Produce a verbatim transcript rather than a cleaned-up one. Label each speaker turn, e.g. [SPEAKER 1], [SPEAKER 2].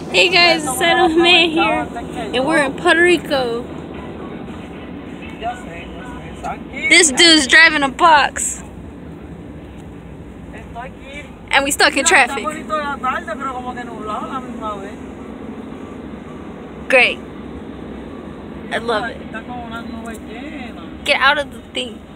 [SPEAKER 1] Hey guys, it's Man here, and we're in Puerto Rico. This dude's driving a bOx, and we stuck in traffic. Great. I love it. Get out of the thing.